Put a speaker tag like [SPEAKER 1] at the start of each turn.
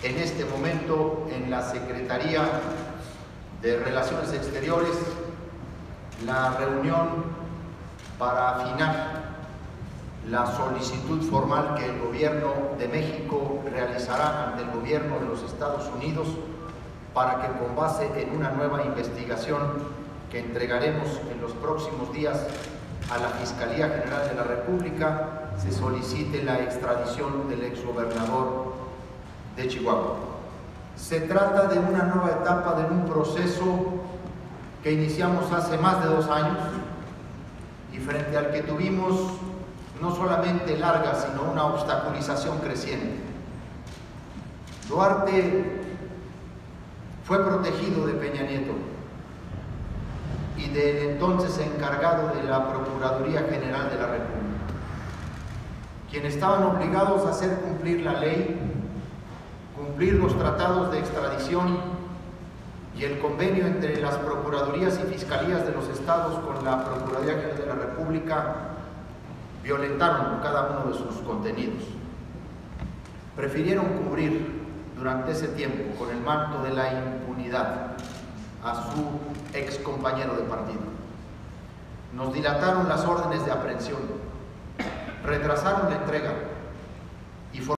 [SPEAKER 1] en este momento en la Secretaría de Relaciones Exteriores la reunión para afinar la solicitud formal que el Gobierno de México realizará ante el Gobierno de los Estados Unidos para que, con base en una nueva investigación que entregaremos en los próximos días a la Fiscalía General de la República, se solicite la extradición del exgobernador de Chihuahua. Se trata de una nueva etapa de un proceso que iniciamos hace más de 2 años y frente al que tuvimos no solamente larga, sino una obstaculización creciente. Duarte fue protegido de Peña Nieto y del entonces encargado de la Procuraduría General de la República, quienes estaban obligados a hacer cumplir la ley, cumplir los tratados de extradición y el convenio entre las Procuradurías y Fiscalías de los Estados con la Procuraduría General de la República. Violentaron cada uno de sus contenidos. Prefirieron cubrir durante ese tiempo con el manto de la impunidad a su ex compañero de partido. Nos dilataron las órdenes de aprehensión, retrasaron la entrega,